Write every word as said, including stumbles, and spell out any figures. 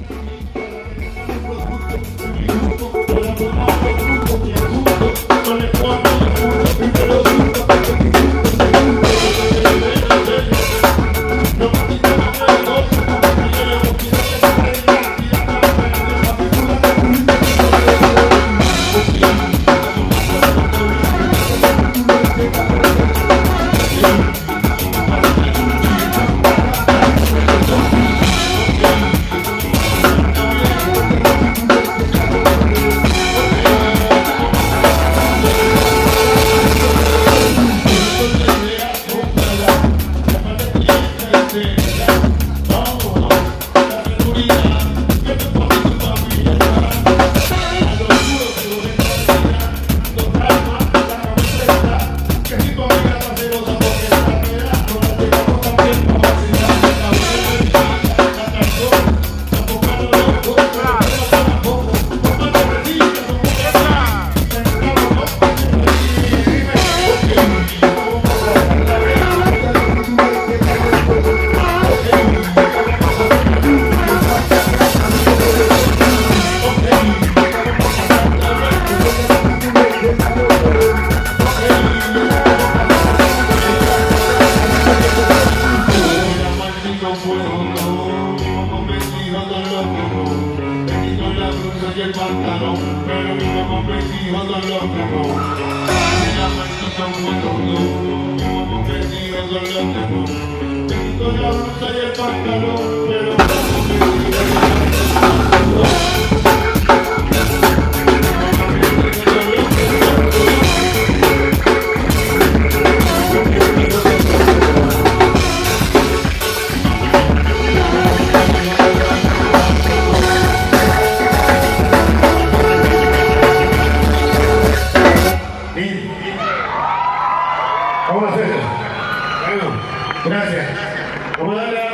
y el pantalón, pero vivo con vestidos son los que no. En la maldita mundo, vivo con vestidos son los que no. Me quito la blusa y el pantalón, pero vivo con vestidos son los que no. Vamos a hacerlo. Bueno, gracias. Vamos a darle